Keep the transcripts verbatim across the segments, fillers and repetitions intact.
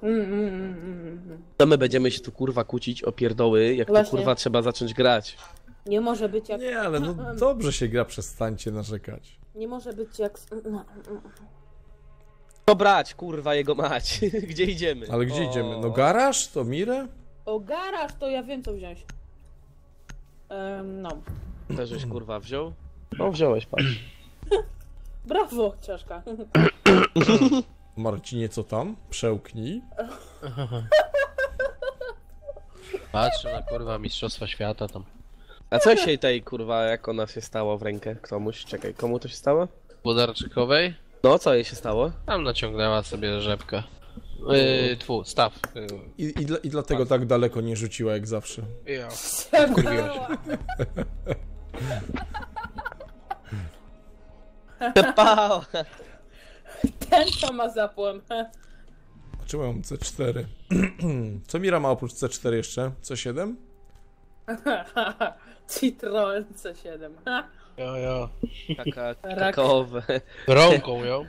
Mm, mm, mm, mm. To my będziemy się tu kurwa kłócić o pierdoły, jak Właśnie. tu kurwa trzeba zacząć grać. Nie może być jak... Nie, ale no dobrze się gra, przestańcie narzekać. Nie może być jak... no, To brać, kurwa jego mać. Gdzie idziemy? Ale gdzie O. idziemy? No garaż? To Mirę? O garaż to ja wiem co wziąć. Um, no. Też żeś kurwa wziął? No wziąłeś, patrz. Brawo, ciaszka. Marcinie, co tam? Przełknij. Patrzę na kurwa Mistrzostwa Świata tam. A co się tej kurwa, jak ona się stało w rękę? Komuś? Czekaj, komu to się stało? Wodarczykowej? No, co jej się stało? Tam naciągnęła sobie rzepkę. Yy, tfu, staw. Yy, I, i, dla, I dlatego tak daleko nie rzuciła jak zawsze. ja. Kurwiła się. Pała! Ten co ma zapłon. A czemu ja mam C cztery? Co Mira ma oprócz C cztery jeszcze? C siedem? Citroen C siedem. Ja, ja. Kaka, Rak. kakaowe. Rąką ją.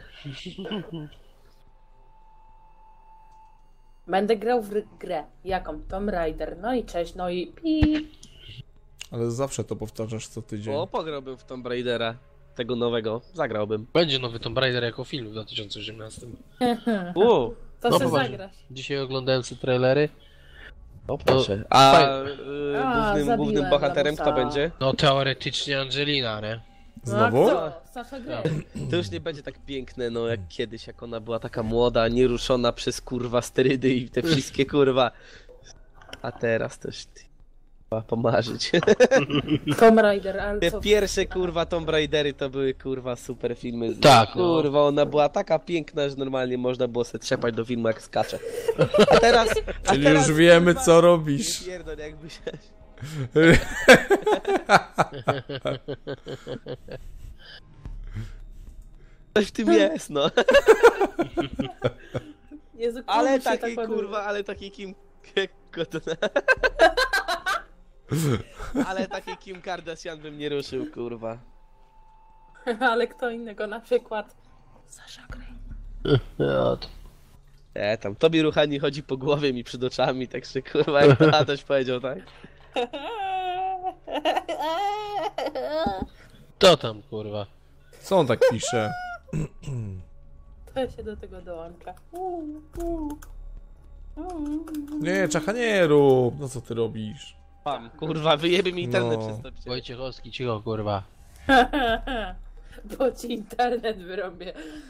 Będę grał w grę. Jaką? Tomb Raider. No i cześć, no i pi. Ale zawsze to powtarzasz co tydzień. O, pograłbym w Tomb Raidera. Tego nowego. Zagrałbym. Będzie nowy Tomb Raider jako film w dwa tysiące osiemnastym. U, To No se poważnie. zagrasz. Dzisiaj oglądałem sobie trailery. o proszę. A, fajnie. y, A, głównym, zabiłem głównym bohaterem kto lamusa. będzie? No teoretycznie Angelina, nie? Znowu? No, a kto? Sasha Grey. To już nie będzie tak piękne, no jak kiedyś, jak ona była taka młoda, nieruszona przez kurwa sterydy i te wszystkie kurwa. A teraz też ty, kurwa, pomarzyć. Tomb Raider, ale Te co? pierwsze kurwa Tomb Raidery to były kurwa super filmy. Tak, no. Kurwa, ona była taka piękna, że normalnie można było sobie trzepać do filmu jak skacze. A teraz... A Czyli teraz, już wiemy kurwa, co robisz. Nie pierdol, jakby się... Coś w tym jest, no. Jezu, Ale komu się taki tak kurwa, ale taki Kim... Ale taki Kim Kardashian bym nie ruszył, kurwa. ładuje. Ale kto innego, na przykład Sasha Grey. Ja, to... E, tam tobie ruchani chodzi po głowie mi przed oczami, także kurwa, jak to Adaś powiedział, tak? To tam kurwa. Co on tak pisze? To się do tego dołącza. Nie, czacha nie rób. No co ty robisz? Mam, kurwa, wyjebie mi internet No. przez to. przecież. Wojciechowski, cicho kurwa. Bo ci internet wyrobię.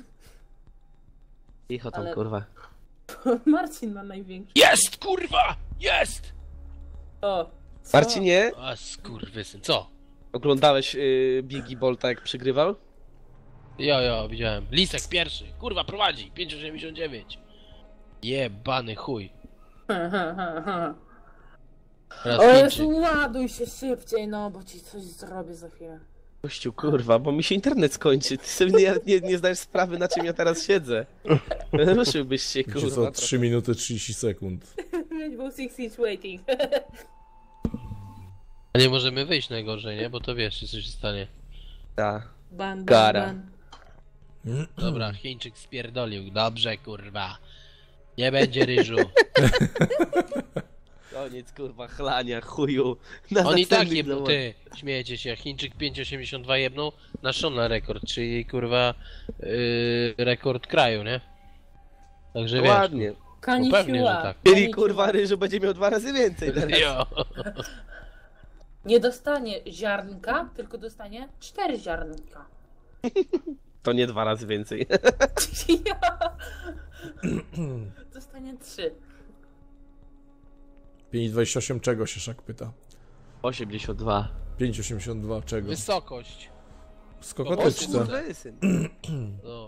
Cicho tam, Ale- kurwa. Marcin ma największy. Jest kurwa! Jest! O, co? Marcinie, A skurwysyn, co? oglądałeś y, Biggie Bolta jak przygrywał? Jo, jo, widziałem. Lisek pierwszy. Kurwa, prowadzi. pięć osiemdziesiąt dziewięć. Jebany chuj. Teraz O Jezu, Chińczyk. ładuj się szybciej, no, bo ci coś zrobię za chwilę. Gościu, kurwa, bo mi się internet skończy. Ty sobie nie, nie, nie zdajesz sprawy, na czym ja teraz siedzę. Ruszyłbyś się, Wiecie kurwa. co? trzy minuty trzydzieści sekund. Był six inch waiting. A nie możemy wyjść najgorzej, nie? Bo to wiesz, co się stanie. Tak. Ban, ban, Gara. ban. Dobra, Chińczyk spierdolił. Dobrze, kurwa. Nie będzie ryżu. Koniec, kurwa, chlania, chuju. Na On i tak następnych jebnął, dowodach. ty. Śmiejecie się. Chińczyk pięć osiemdziesiąt dwa jebnął na Shona rekord, czyli kurwa yy, rekord kraju, nie? Także wiesz. Ładnie. Kani No pewnie, siła. że tak. Czyli Kani kurwa siła. ryżu będzie miał dwa razy więcej teraz. Jo. Nie dostanie ziarnka, tylko dostanie cztery ziarnka. To nie dwa razy więcej. Dostanie trzy. pięć dwadzieścia osiem czego się Szak pyta? osiemdziesiąt dwa. pięć osiemdziesiąt dwa czego? Wysokość. W skokoteczce. Syn. No.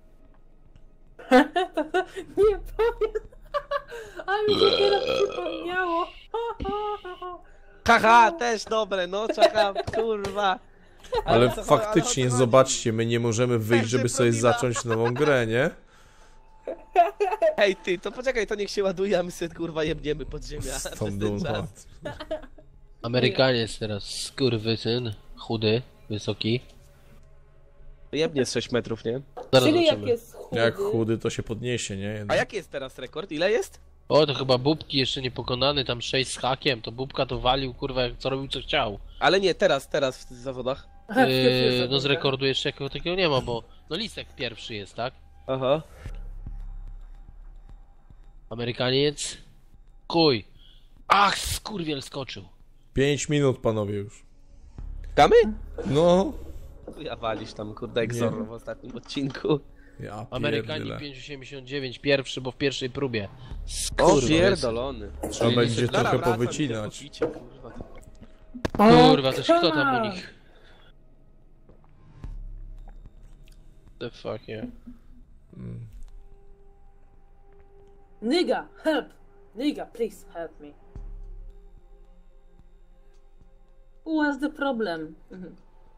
Nie powiem. A mi się teraz przypomniało. Haha, też dobre, no czekam, kurwa. Ale o co- faktycznie, ale o co zobaczcie, my nie możemy wyjść, żeby sobie zacząć nową grę, nie? Hej ty, to poczekaj, to niech się ładuje, a my sobie kurwa jebniemy pod ziemię przez Stąd ten dumna. czas. Amerykaniec teraz, skurwysyn, chudy, wysoki. Jebnie z sześć metrów, nie? Zaraz Czyli jak zobaczymy. jest chudy. Jak chudy, to się podniesie, nie? A Jednak. jaki jest teraz rekord? Ile jest? O, to chyba Bubki jeszcze nie pokonany, tam sześć z hakiem, to Bubka to walił, kurwa, jak co robił, co chciał. Ale nie, teraz, teraz w tych zawodach. Aha, w pierwszym Yy, no z sekundzie. rekordu jeszcze jakiego takiego nie ma, bo no Lisek pierwszy jest, tak? Aha. Amerykaniec. Kuj. Ach, skurwiel skoczył. Pięć minut, panowie, już. Kamy? No. Ja walisz tam, kurde, jak Zorro w ostatnim odcinku. Ja Amerykanin pierdolę. pięć osiemdziesiąt dziewięć pierwszy, bo w pierwszej próbie. O, Skurwa, pierdolony. Trzeba będzie Dobra, trochę wracam, powycinać. idę po picie, kurwa. O, Kurwa, też kto tam u come nich? The fuck, yeah. Nigga, help! Nigga, please help me. What's the problem? Mhm.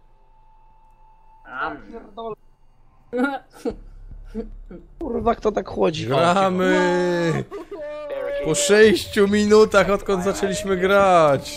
Am. Kurwa, kto tak chłodzi? Gramy! Po sześciu minutach, odkąd zaczęliśmy grać.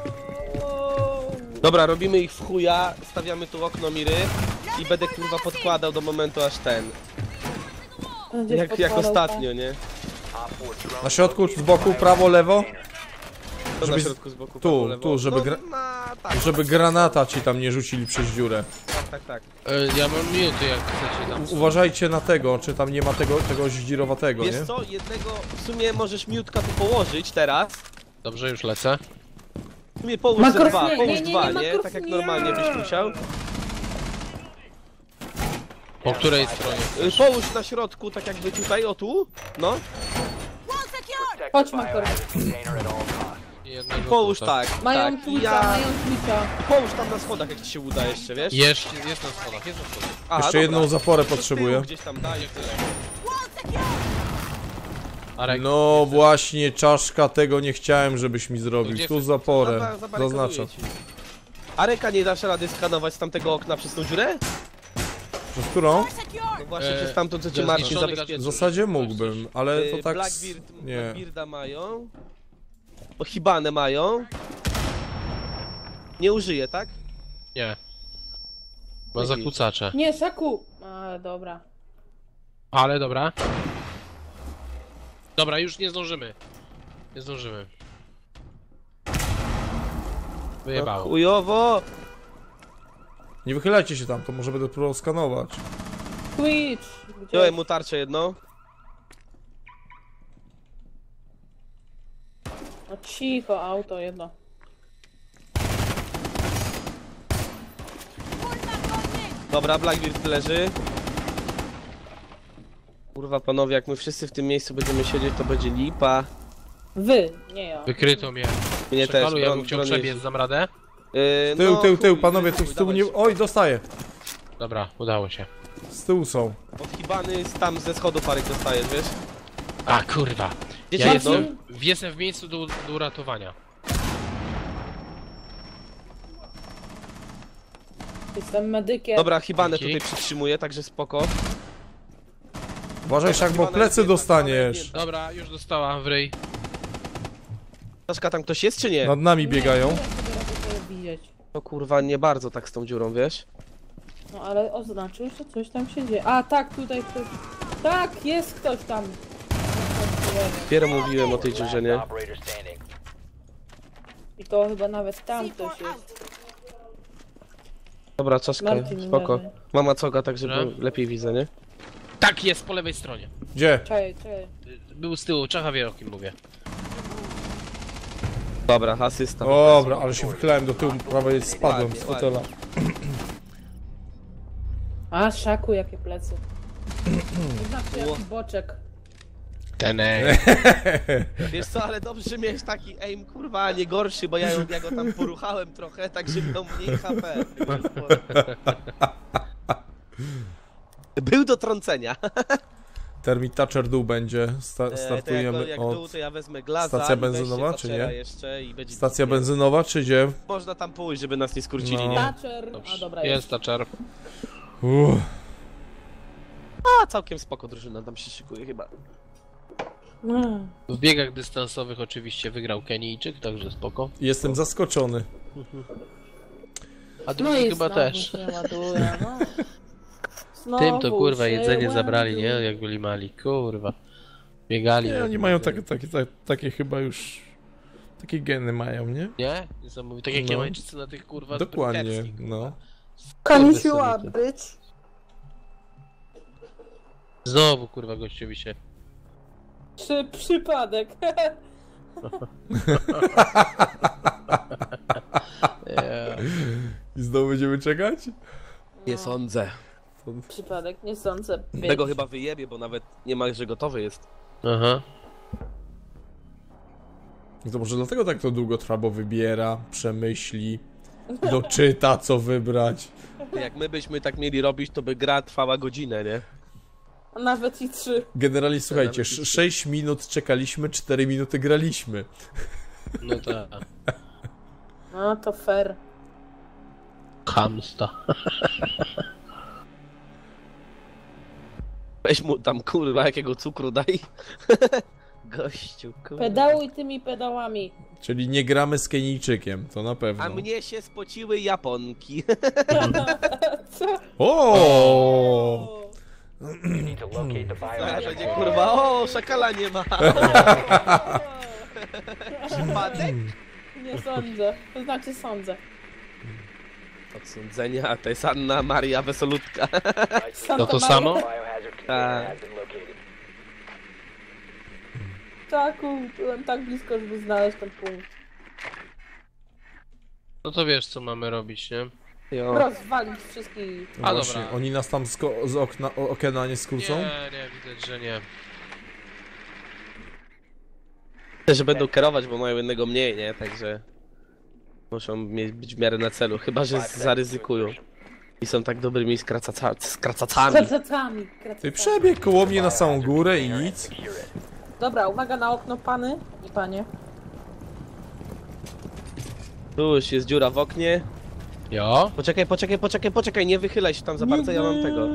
Dobra, robimy ich w chuja, stawiamy tu okno miry i będę kurwa podkładał do momentu aż ten. Będziesz Jak, jak podkładał, ostatnio, nie? Na środku, z boku, prawo, lewo? To na Żeby- środku z boku. tu, prawo, lewo. tu, żeby no, gra- na, tak, Żeby granata ci tam nie rzucili przez dziurę. tak, tak, tak. E, ja mam minuty, jak chcecie tam. U- Uważajcie na tego, czy tam nie ma tego, tego zdzirowatego, nie? Wiesz co, jednego, w sumie możesz miutka tu położyć teraz. Dobrze, już lecę. W sumie połóż Makrów ze dwa, nie, połóż nie, nie, dwa, nie, nie? makrów Tak jak nie. normalnie byś musiał. Po której stronie? Y, Połóż na środku, tak jakby tutaj, o tu. No, Chodź, Makor. Jednego połóż tutaj. tak. Mają tak. twika, Ja... mają twika. Połóż tam na schodach, jak ci się uda jeszcze, wiesz? Jeszcze, jest na schodach, jest na schodach. A, Jeszcze dobra. jedną zaporę To z tyłu potrzebuję. gdzieś tam daj tyle. Arek, No właśnie, czaszka, tego nie chciałem, żebyś mi To zrobił. gdzie Tu chcesz? zaporę. Zaba- zabarykaduję Zaznaczam. ci. A Reka nie dasz rady skanować z tamtego okna przez tą dziurę? Przez którą? No właśnie E, przez tamtą, co cię za Marcin zniszczony W zabezpieczył. zasadzie mógłbym, ale to Y, tak... Blackbeard, Nie. Blackbearda mają. Ohibane mają. Nie użyję, tak? Nie. Ma zakłócacze. Nie, Szaku! A, dobra. Ale dobra. Dobra, już nie zdążymy. Nie zdążymy. No, Wyjebało. chujowo! Nie wychylajcie się tam, to może będę próbował skanować. Twitch! Gdzie? Wziąłem mu tarczę jedną. No cicho, auto jedno. Dobra, Blackbeard leży. Kurwa panowie, jak my wszyscy w tym miejscu będziemy siedzieć, to będzie lipa. Wy, nie ja. Wykryto mnie. Mnie też, Przekalu, ja bron, bym chciał bron przebiec, jeździ. dam radę? Yy, Tył, no, tył, tył, chuj, panowie, chuj, tu z tyłu dawaj nie... Oj, dostaję. Dobra, udało się. Z tyłu są. Odhibany tam ze schodów parek dostajesz, wiesz? A kurwa. Wiecie Ja jedno? jestem, jestem w miejscu do, do uratowania. Jestem medykiem. Dobra, Hibanę Dzięki. tutaj przytrzymuję, także spoko. Uważaj, Szak, bo Hibana plecy jest jedna, dostaniesz. Hibana Dobra, już dostałam w ryj. Taszka, tam ktoś jest czy nie? Nad nami biegają. Nie, nie, nie da się sobie widzieć. No kurwa, nie bardzo tak z tą dziurą, wiesz? No ale oznaczył, że coś tam się dzieje. A tak, tutaj ktoś. Tak, jest ktoś tam. Dopiero mówiłem o tej dziurze, nie? I to chyba nawet tam ktoś jest. Dobra, czaszka, Marcin spoko. leży. Mama coga, tak żeby Dobra. lepiej widzę, nie? Tak, jest po lewej stronie. Gdzie? Czekaj, czekaj. Był z tyłu, Czacha wie o kim mówię. Dobra, asysta. Dobra, ale się wychylałem do tyłu, prawie spadłem z Ładnie, fotela. A, Szaku, jakie plecy. Znaczy, jaki boczek. Ten Wiesz co, ale dobrze, że miałeś taki aim, kurwa, a nie gorszy, bo ja, ją, ja go tam poruchałem trochę, tak żeby miał mniej H P. Był do trącenia. Termit Thatcher dół będzie. Sta E, to jak, startujemy jak dół, od... to ja wezmę glaza stacja i weźcie benzynowa, czy Thatchera nie? Jeszcze i będzie Stacja gitnie. benzynowa, czy gdzie? Można tam pójść, żeby nas nie skurczyli, No. nie? Thatcher. A dobra, jest. Jest Thatcher. Uff. A, całkiem spoko drużyna tam się szykuje chyba. Mm. W biegach dystansowych oczywiście wygrał Kenijczyk, także spoko. Jestem zaskoczony. A No drugi i chyba znowu też. się ładuje, no. Znowu Tym to kurwa się jedzenie zabrali, nie? łębią. Jak byli mali, kurwa. Biegali. Nie, jak- oni mają takie, takie, takie, takie chyba już... Takie geny mają, nie? Nie? Niesamowite. Tak jak No. Jamańczycy na tych kurwa Dokładnie, sprinterskich, kurwa. no. Kanisiła być. Znowu kurwa gościowi się. Czy przypadek? Yeah. I znowu będziemy czekać? Nie sądzę. Przypadek, nie sądzę. Tego chyba wyjebie, bo nawet nie ma, że gotowy jest. Aha. No to może dlatego tak to długo trwa, bo wybiera, przemyśli, doczyta co wybrać. Jak my byśmy tak mieli robić, to by gra trwała godzinę, nie? A nawet i trzy. Generalnie słuchajcie, nawet jeśli- sześć minut czekaliśmy, cztery minuty graliśmy. No tak. No to fair. Hamsta. Weź mu tam kurwa jakiego cukru daj. Gościu, kurwa. Pedałuj tymi pedałami. Czyli nie gramy z Kenijczykiem, to na pewno. A mnie się spociły Japonki. Co? O! Zaraz będzie kurwa, o, szakala nie ma. Przypadek? Nie sądzę. To znaczy sądzę. Odsądzenia, a to jest Anna Maria Wesolutka. Santa To to Maria. samo? Tak. Czaku, byłem tak blisko, żeby znaleźć ten punkt. No to wiesz co mamy robić, nie? Jo. Rozwalić wszystkich. No A, właśnie, dobra. oni nas tam z, ko- z okna, o- okna nie skrócą? Nie, nie, widać, że nie. Też będą kierować, bo mają jednego mniej, nie? Także muszą mieć być w miarę na celu, chyba że zaryzykują. I są tak dobrymi skracaca skracacami. Kracacami. Ty kracacami. przebieg koło mnie na samą górę i nic. Dobra, uwaga na okno, pany i panie. Tu już jest dziura w oknie. Jo? Poczekaj, poczekaj, poczekaj, poczekaj, nie wychylaj się tam za bardzo, ja mam tego.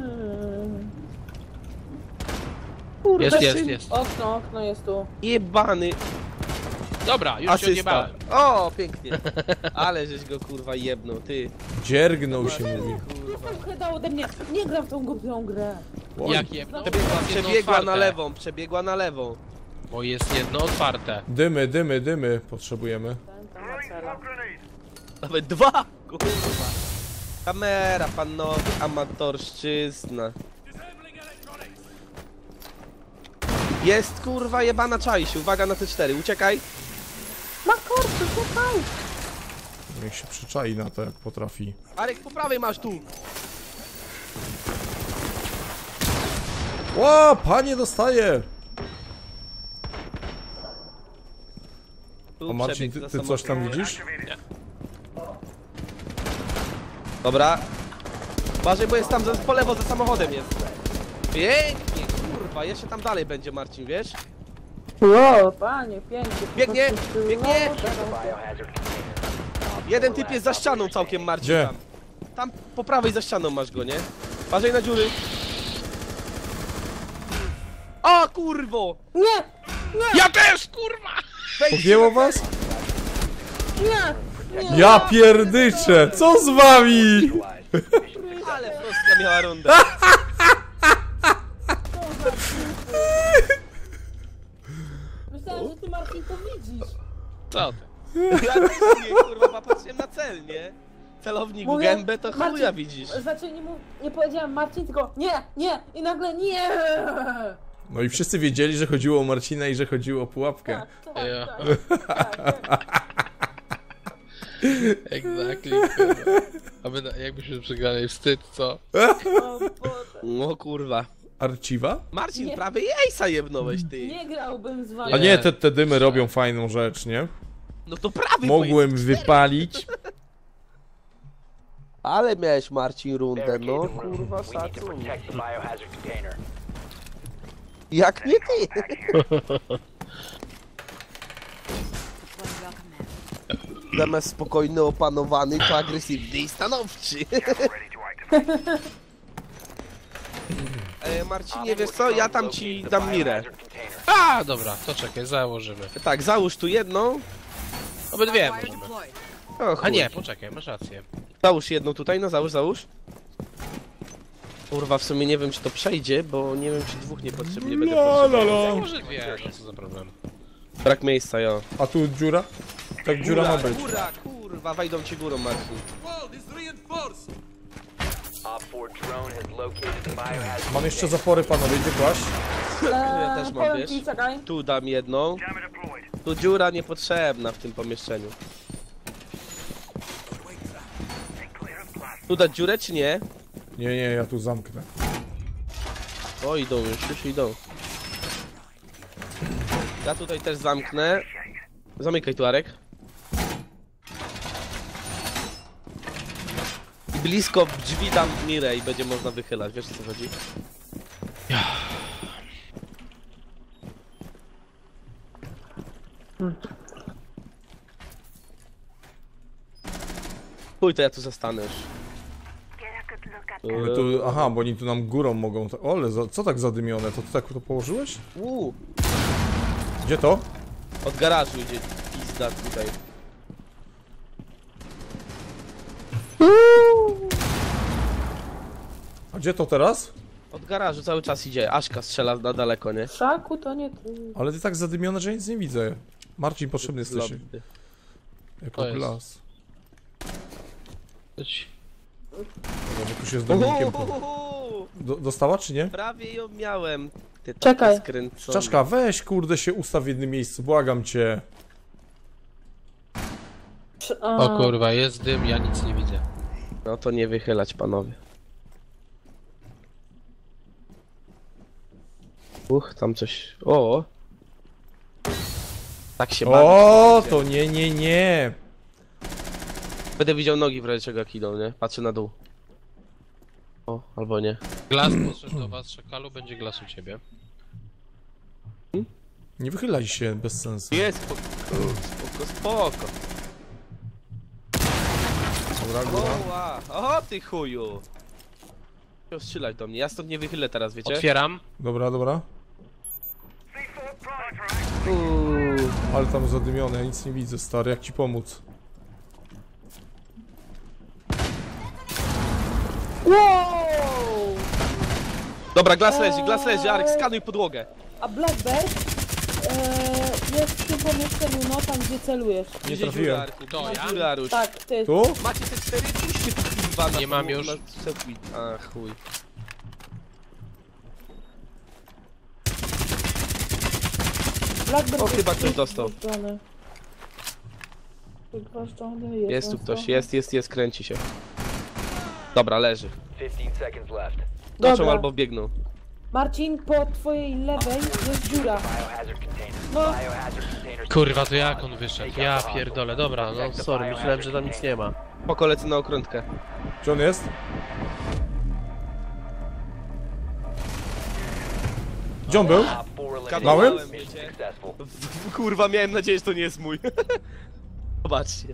Kurde, Jest, jest, syn. jest. Okno, okno jest tu. Jebany Dobra, już się asysta. odjebałem. O, pięknie. Ale żeś go kurwa jebnął, ty. Dziergnął się mówi. Kurwa. Tam chyba ode mnie. Nie gram w tą głupią grę. Oj, Jak jedno? Przebiegła, Jest jedno przebiegła na otwarte. lewą, przebiegła na lewą. Bo jest jedno otwarte. dymy, dymy, dymy potrzebujemy. Ten tam ma cela. Nawet dwa! Kurwa. Kamera, panowie, amatorszczyzna. Jest kurwa jebana czajsiu, uwaga na te cztery, uciekaj. Ma korpy, słuchaj! Niech się przyczai na to, jak potrafi. Arek, po prawej masz tu. O, panie dostaje! Tu O Marcin, przebieg ty, za ty coś tam samochodem. widzisz? Dobra. Uważaj, bo jest tam za, po lewo za samochodem jest. Pięknie, kurwa, jeszcze tam dalej będzie Marcin, wiesz? Ło, panie, pięknie. Biegnie, Po prostu biegnie. loda. Jeden typ jest za ścianą całkiem, Marcin. Gdzie? Tam. Tam po prawej za ścianą masz go, nie? Uważaj na dziury. O kurwo! Nie! Ja też, kurwa! Wejdź, Podjęło was? Nie! Nie! Ja pierdyczę! Co z wami? ale prostka miała rundę. Myślałem, że ty, Marcin, to widzisz. Co ty? Ja też nie, kurwa, patrzyłem na cel, nie? Celownik w Mówię, gębę to Marcin, chuja widzisz. Znaczy nie, mów, nie powiedziałem Marcin, tylko nie, nie i nagle nie! No i wszyscy wiedzieli, że chodziło o Marcina i że chodziło o pułapkę. Tak, tak, Ja. tak, tak, tak. Exactly, kurwa. A my, na- jakbyśmy przegrali wstyd, co? O Boże. No kurwa. Archiwa? Marcin, Nie. prawie jajsa jebnąłeś, ty. Nie grałbym z wami. A nie, te, te dymy robią fajną rzecz, nie? No to prawie, bo Mogłem jest wypalić. Ale miałeś, Marcin, rundę, no kurwa, szacun. Jak nie ty? Zamiast spokojny, opanowany, to agresywny i stanowczy. E, Marcinie, wiesz co, ja tam ci dam mirę. A, dobra, to czekaj, założymy. Tak, załóż tu jedną. Obydwie możemy. O, A chuj. nie, poczekaj, masz rację. Załóż jedną tutaj, no załóż, załóż. Kurwa, w sumie nie wiem, czy to przejdzie, bo nie wiem, czy dwóch niepotrzebnie będę La, la, potrzebował. la. Może dwie, no co za problem. Brak miejsca, jo. A tu dziura? Tak dziura ma być. Góra, kurwa, wejdą ci górą, Marcin. Mam jeszcze zapory, panowie, gdzie kłaść? Ja też mam, powiem wiesz. ci, czekaj. Tu dam jedną. Tu dziura niepotrzebna w tym pomieszczeniu. Tu dać dziurę, czy nie? Nie, nie, ja tu zamknę. O, idą już, już idą. Ja tutaj też zamknę. Zamykaj tu, Arek. I blisko drzwi dam mirę i będzie można wychylać, wiesz o co chodzi? Chuj, to ja tu zostanę już. Ale tu, aha, bo oni tu nam górą mogą... O, ale za, co tak zadymione? To ty tak to położyłeś? Uuu, Gdzie to? od garażu idzie pizda tutaj. A gdzie to teraz? Od garażu cały czas idzie, Aśka strzela na daleko, nie? W szaku to nie... Ale ty tak zadymione, że nic nie widzę. Marcin, potrzebny jesteś. Lobby. Jako To jest. glas. Chodź. Dobra, tu się z Dominikiem... Po... Uhuhuhu. Do, dostała, czy nie? Prawie ją miałem. Ty taki Czekaj. skręcony. Czaszka, weź kurde się ustaw w jednym miejscu, błagam cię. Przy- a, O kurwa, jest dym, ja nic nie widzę. No to nie wychylać, panowie. Uch, tam coś... O! Tak się bawi. O, to nie, nie, nie. Będę widział nogi w razie czego jak idą, nie? Patrzę na dół. O, albo nie. Glas poszedł do was, Szakalu, będzie glas u ciebie. Nie wychylaj się, bez sensu. Jest, spoko, spoko, spoko. Dobra, góra. Oła, o ty chuju. Chciał strzelać do mnie, ja stąd nie wychylę teraz, wiecie? Otwieram. Dobra, dobra. Uuu. Ale tam zadymione, ja nic nie widzę, stary, jak ci pomóc? Wow! Dobra, glas leży, glas leży, Arek, skanuj podłogę. A Blackbird e, jest w tym pomieszczeniu, no tam gdzie celujesz. Nie Gdzie trafiłem. dziura, Arku? To Gdzie ja? dziura, Aruś? Tak, ty. Tu? Macie te cztery? Puśćcie tu kurwa na Nie mam na- już. na selfie. A chuj. Blackbird O, jest chyba ktoś dostał. wygwałdzony. Wygwałdzony, Jest tu dostał. ktoś, jest, jest, jest, kręci się. Dobra, leży. fifteen seconds left. Toczą Dobra. albo biegną. Marcin, po twojej lewej jest dziura. Biohazard container. No. Biohazard container. Kurwa, to jak on wyszedł? Ja pierdolę, dobra, no sorry, myślałem, że tam nic nie ma. Po kolece na okrętkę. Gdzie on jest? Gdzie on był? Op four eliminated. Małym? Mission successful. Kurwa, miałem nadzieję, że to nie jest mój. Zobaczcie.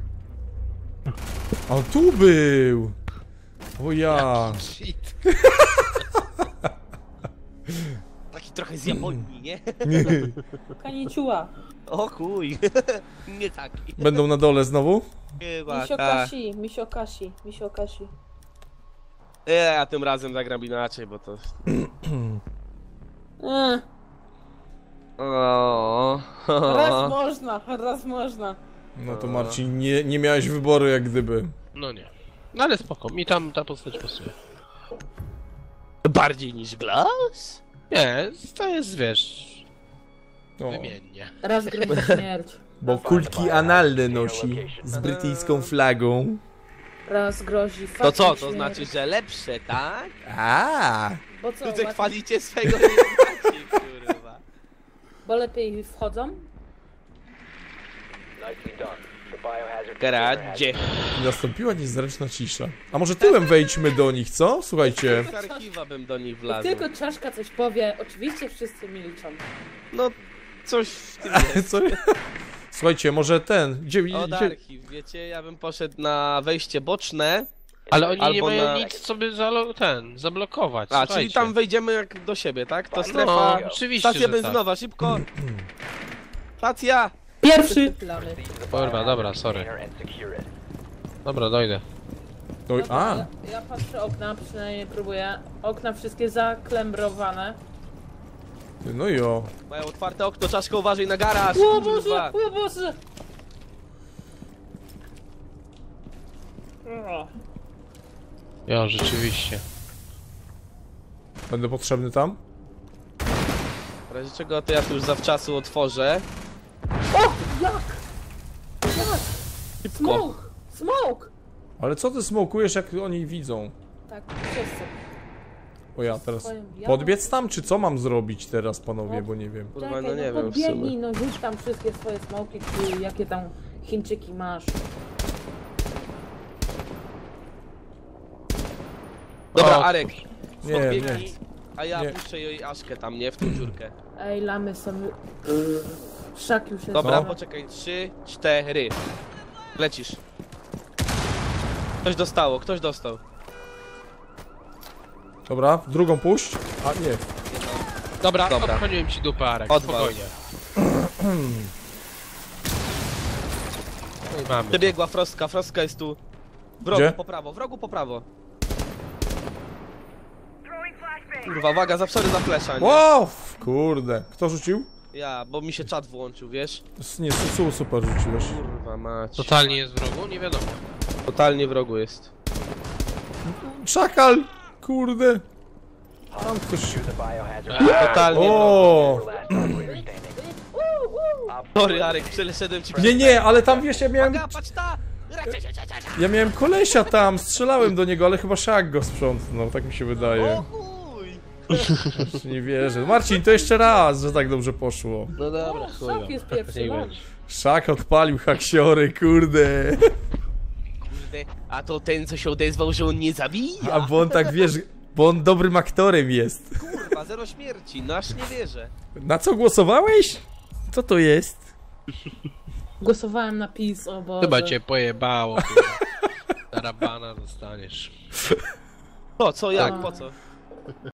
A tu był! O ja! Shit. Taki trochę z Japonii, nie? Kaniciuła. O chuj. Nie taki. Będą na dole znowu? Chyba Misio tak. Kasi, Misio Kasi, Misio Kasi. Nie, ja tym razem zagram inaczej, bo to... Eee, O. raz można, raz można. No to Marcin, nie, nie miałeś wyboru jak gdyby. No nie. No ale spoko, mi tam ta postać pasuje. Bardziej niż glas? Nie, to jest, wiesz, O, wymiennie. Raz gry śmierć. bo kulki analne nosi z brytyjską flagą. Raz grozi To co, fucking to śmierć. znaczy, że lepsze, tak? A, Bo co, Tu Marcin? chwalicie swego nie znacie, kurwa. Bo lepiej wchodzą? Nicely done. The biohazard Garadzie. container has nastąpiła niezręczna cisza. A może tyłem wejdźmy do nich, co? Słuchajcie. Z archiwa bym do nich Jak wlazł. tylko czaszka coś powie, oczywiście wszyscy milczą. No, coś w tym jest. Co? Słuchajcie, może ten. Gdzie, Od gdzie, archiw, wiecie, ja bym poszedł na wejście boczne. Ale oni nie Albo mają na- nic sobie zalo- ten, zablokować, A, czyli słuchajcie. tam wejdziemy jak do siebie, tak? To No, strefa... oczywiście, Stacja że tak. benzynowa, szybko! Stacja! Pierwszy! proceed to the Kurwa, dobra, biohazard sorry. container and secure it. Dobra, dojdę. Oj, Dobra, a, ja, ja patrzę okna, przynajmniej próbuję. Okna wszystkie zaklembrowane. no i o. Mają otwarte okno, czaszko, uważaj na garaż! O kurwa. Boże, o Boże! O. Ja, rzeczywiście. Będę potrzebny tam? W razie czego to ja tu już zawczasu otworzę. O! Jak? Jak? Szybko. Smoke! Smoke! Ale co ty smokujesz, jak oni widzą? Tak, wszyscy. O ja teraz... Swoją białą- Podbiec tam, czy co mam zrobić teraz, panowie, bo nie wiem. Kurwa, Czekaj, no nie wiem w podbiegnij, sumie. no rzuć tam wszystkie swoje smoki, czy jakie tam Chińczyki masz. Dobra, O, Arek, Nie, podbiegnij, nie. a ja Nie. puszczę jej Aszkę tam, nie? W tą dziurkę. Ej, lamy są... Szak już jest. Dobra, no. poczekaj, trzy, cztery. Lecisz. Ktoś dostało, ktoś dostał. Dobra, w drugą puść. A nie. Dobra, Dobra. odpaliłem ci dupę, Arek, Odwal. spokojnie. No i mamy. Przebiegła Frostka, Frostka jest tu. W rogu Gdzie? po prawo, w rogu po prawo. Kurwa, uwaga, zawsze za flesza, nie? Wow, kurde. Kto rzucił? Ja, bo mi się czat włączył, wiesz? S- Nie, su, super rzuciłeś. Kurwa mać. Totalnie jest w rogu? Nie wiadomo. Totalnie w rogu jest. Szakal! Kurde. Tam ktoś... The biohazard. Totalnie w rogu. O! Last operator standing. Op Sorry, Arek, przeszedłem ci... Nie, nie, ale tam wiesz, ja miałem... Uwaga, patrz ta! Ja miałem kolesia tam, strzelałem do niego, ale chyba Szak go sprzątnął, tak mi się O wydaje. chuj! Nie wierzę. Marcin, to jeszcze raz, że tak dobrze poszło. No dobra, O, chuj. Szak jest pierwszy, Nie no. będzie. Szak odpalił haksiory, kurde. Kurde, a to ten, co się odezwał, że on nie zabija? A bo on tak, wiesz, bo on dobrym aktorem jest. Kurwa, zero śmierci, no aż nie wierzę. Na co głosowałeś? Co to jest? Głosowałem na PiS, o Boże. Chyba cię pojebało, kurwa. Tarabana dostaniesz. Po co, jak, po co?